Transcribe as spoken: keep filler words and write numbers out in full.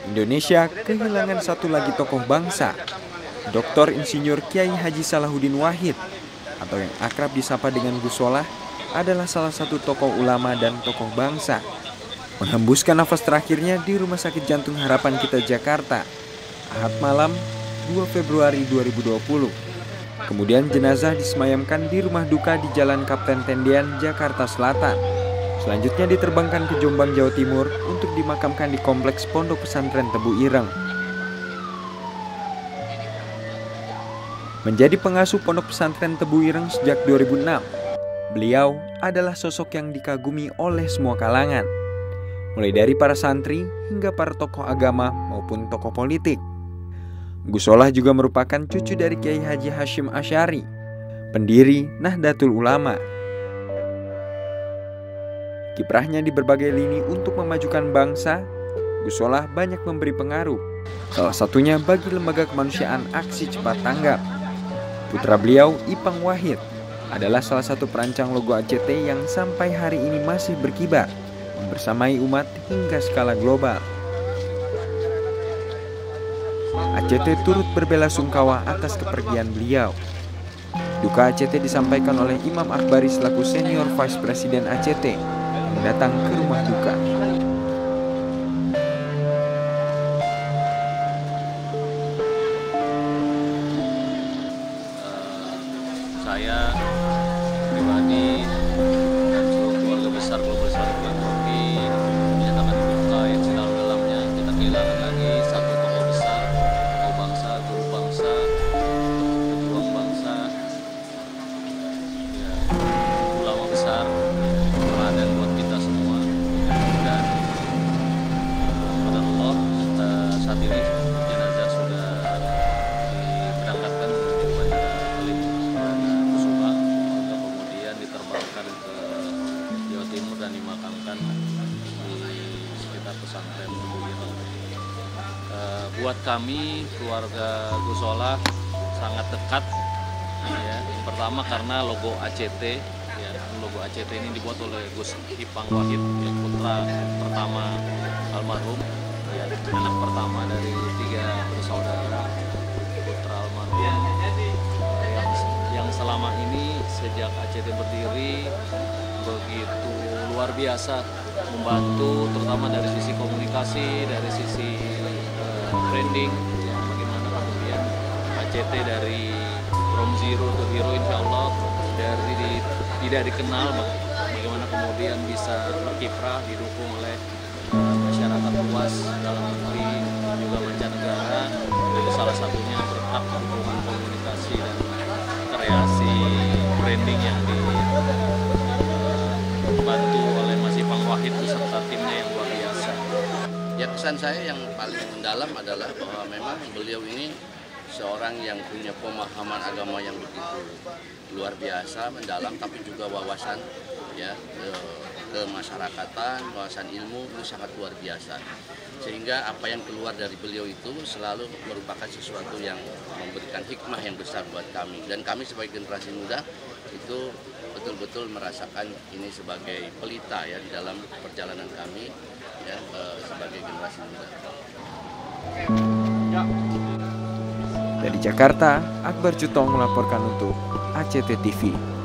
Indonesia kehilangan satu lagi tokoh bangsa, doktor Insinyur Kiai Haji Salahuddin Wahid atau yang akrab disapa dengan Gus Solah adalah salah satu tokoh ulama dan tokoh bangsa. Menghembuskan nafas terakhirnya di Rumah Sakit Jantung Harapan Kita Jakarta, Ahad malam dua Februari dua ribu dua puluh. Kemudian jenazah disemayamkan di rumah duka di Jalan Kapten Tendian, Jakarta Selatan. Selanjutnya diterbangkan ke Jombang, Jawa Timur untuk dimakamkan di Kompleks Pondok Pesantren Tebu Ireng. Menjadi pengasuh Pondok Pesantren Tebu Ireng sejak dua ribu enam, beliau adalah sosok yang dikagumi oleh semua kalangan, mulai dari para santri hingga para tokoh agama maupun tokoh politik. Gus Solah juga merupakan cucu dari Kiai Haji Hashim Asy'ari, pendiri Nahdlatul Ulama. Kiprahnya di berbagai lini untuk memajukan bangsa, Gus Solah banyak memberi pengaruh. Salah satunya bagi lembaga kemanusiaan Aksi Cepat Tanggap. Putra beliau, Ipang Wahid, adalah salah satu perancang logo A C T yang sampai hari ini masih berkibar, membersamai umat hingga skala global. A C T turut berbela-sungkawa atas kepergian beliau. Duka A C T disampaikan oleh Imam Akbari selaku senior vice president A C T yang datang ke rumah duka. Saya pribadi dan seluruh keluarga besar Global Islamic Philanthropy menyatakan duka yang sedalam-dalamnya. Kita kehilangan lagi satu tokoh besar, tokoh bangsa, guru bangsa, pejuang bangsa, ya, ulama besar, teladan buat kita semua. Dan pada Allah saat ini jenazah sudah diberangkatkan menuju Bandara Halim Perdana Kusuma, kemudian diterbangkan ke Jawa Timur dan dimakamkan di sekitar pesantren Tebu Ireng. Uh, buat kami keluarga Gus Solah sangat dekat, ya. Yang pertama karena logo A C T, ya, logo A C T ini dibuat oleh Gus Ipang Wahid, ya, putra pertama almarhum, ya, anak pertama dari tiga bersaudara putra almarhum, yang yang selama ini sejak A C T berdiri begitu luar biasa membantu, terutama dari sisi komunikasi, dari sisi uh, branding, ya, bagaimana kemudian A C T dari from zero to hero, insya Allah dari di, tidak dikenal, bagaimana kemudian bisa berkiprah didukung oleh uh, masyarakat luas dalam negeri juga mancanegara. Itu salah satunya berkat dukungan komunikasi dan kreasi branding yang dibantu oleh Mas Ipang Wahid beserta timnya yang luar biasa. Ya, kesan saya yang paling mendalam adalah bahwa memang beliau ini seorang yang punya pemahaman agama yang begitu luar biasa, mendalam, tapi juga wawasan, ya, ke, kemasyarakatan, wawasan ilmu itu sangat luar biasa. Sehingga apa yang keluar dari beliau itu selalu merupakan sesuatu yang memberikan hikmah yang besar buat kami. Dan kami sebagai generasi muda itu betul-betul merasakan ini sebagai pelita, ya, di dalam perjalanan kami, ya, sebagai generasi muda. Dari Jakarta, Akbar Jutong melaporkan untuk A C T T V.